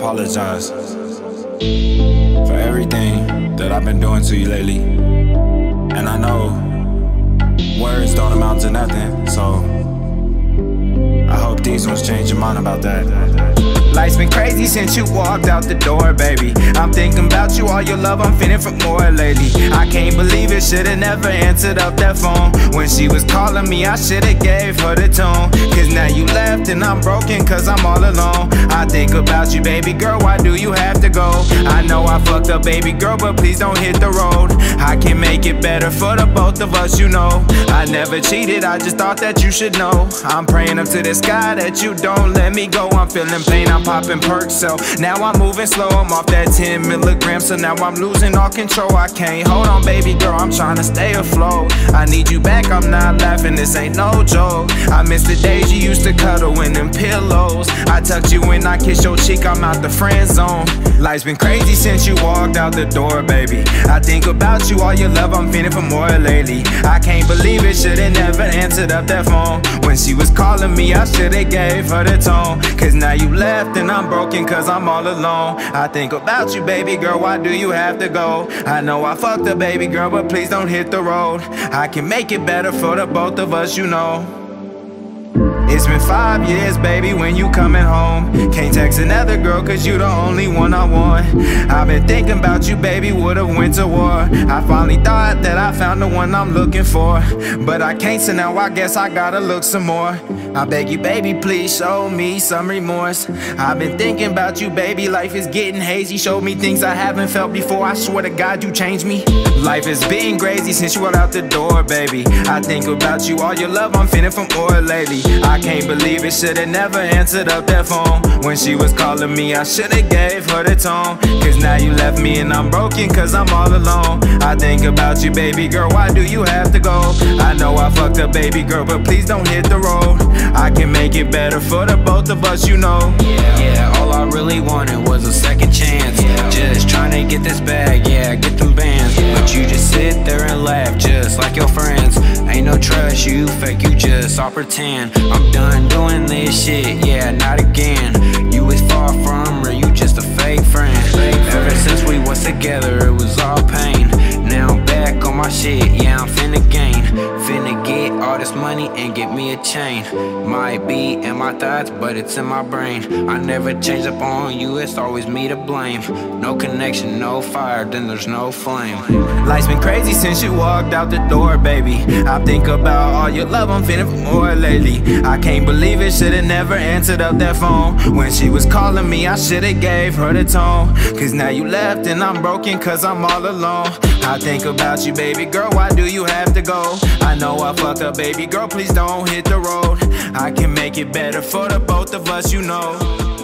apologize for everything that I've been doing to you lately. And I know words don't amount to nothing, so I hope these ones change your mind about that. Life's been crazy since you walked out the door, baby. I'm thinking about you, all your love, I'm feeling for more lately. I can't believe it, should've never answered up that phone. When she was calling me, I should've gave her the tone. Cause now you left and I'm broken cause I'm all alone. I think about you, baby girl, why do you have to go? I know I fucked up, baby girl, but please don't hit the road. I can make it better for the both of us, you know. I never cheated, I just thought that you should know. I'm praying up to the sky that you don't let me go. I'm feeling pain, I'm popping perks, so now I'm moving slow. I'm off that 10 milligrams, so now I'm losing all control. I can't hold on, baby girl, I'm trying to stay afloat. I need you back, I'm not laughing, this ain't no joke. I miss the days you used to cuddle in them pillows. I tucked you in, I kissed your cheek, I'm out the friend zone. Life's been crazy since you walked out the door, baby. I think about you, all your love, I'm feeling for more lately. I can't believe it, should've never answered up that phone. When she was calling me, I should've gave her the tone. Cause now you left and I'm broken cause I'm all alone. I think about you, baby girl, why do you have to go? I know I fucked up, baby girl, but please don't hit the road. I can make it better for the both of us, you know. It's been 5 years, baby, when you coming home. Can't text another girl cause you the only one I want. I've been thinking about you, baby, would've went to war. I finally thought that I found the one I'm looking for, but I can't, so now I guess I gotta look some more. I beg you, baby, please show me some remorse. I've been thinking about you, baby, life is getting hazy. Show me things I haven't felt before, I swear to God you changed me. Life has been crazy since you went out the door, baby. I think about you, all your love, I'm feeling for more lately. I can't believe it, should've never answered up that phone. When she was calling me, I should've gave her the tone. Cause now you left me and I'm broken cause I'm all alone. I think about you, baby girl, why do you have to go? I know I fucked up, baby girl, but please don't hit the road. I can make it better for the both of us, you know. Yeah, all I really wanted was a second chance. Just trying to get this bag, yeah, get them bands. But you just sit there and laugh just like your friends. Ain't no trust, you fake, you just all pretend. I'm done doing this shit, yeah, not again. You was far from real, you just a fake friend. Ever since we was together, it was all pain. Now I'm back on my shit, yeah, I'm finna gain. Finna get all this money and get me a chain. Might be in my thoughts, but it's in my brain. I never change up on you, it's always me to blame. No connection, no fire, then there's no flame. Life's been crazy since you walked out the door, baby. I think about all your love, I'm feeling for more lately. I can't believe it, should've never answered up that phone. When she was calling me, I should've gave her the tone. Cause now you left and I'm broken cause I'm all alone. I think about you, baby girl, why do you have to go? I know I fucked up, baby girl, please don't hit the road. I can make it better for the both of us, you know.